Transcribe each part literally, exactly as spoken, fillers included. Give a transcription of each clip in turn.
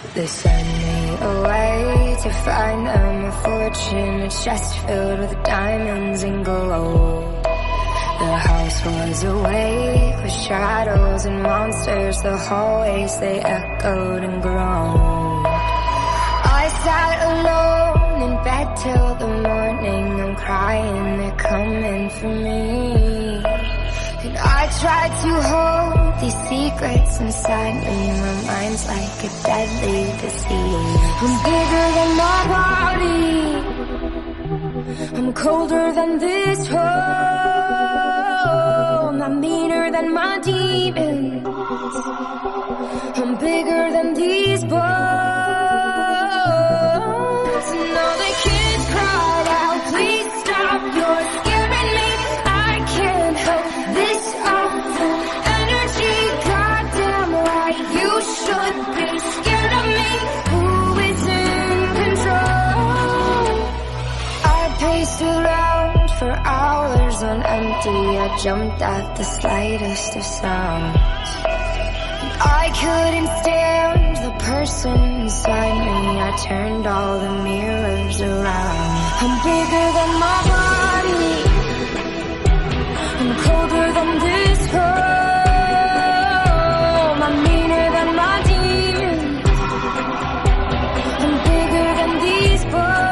They send me away to find them a fortune, a chest filled with diamonds and gold. The house was awake with shadows and monsters. The hallways, they echoed and groaned. I sat alone in bed till the morning. I'm crying, they're coming for me. And I tried to hold these secrets inside me. My mind's like a deadly disease. I'm bigger than my body, I'm colder than this home. I'm meaner than my demons, I'm bigger than these bones. And all the kids cried out, please stop, you're scaring me. I can't help this awful energy. Goddamn right, you should be scared of me. Who is in control? I paced around for hours on empty. I jumped at the slightest of sounds. I couldn't stand the person inside me. I turned all the mirrors around. I'm bigger than my body, I'm colder than this home. I'm meaner than my demons, I'm bigger than these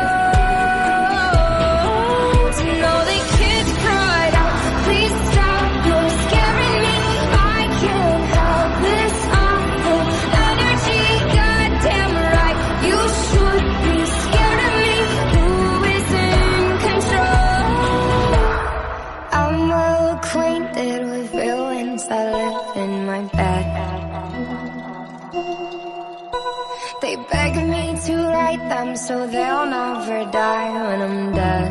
bones. And all the kids cried out, please stop, you're scaring me. I can't help this awful energy. Goddamn right, you should be scared of me. Who is in control? I'm well acquainted with villains that live in my bed. They beg me to write them so they'll never die when I'm dead.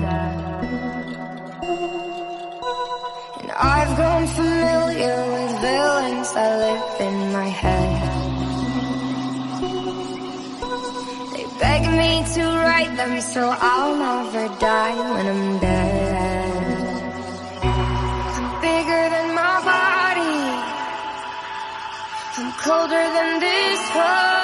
And I've grown familiar with villains that live in my head. They beg me to write them so I'll never die when I'm dead. I'm bigger than my body, I'm colder than this home.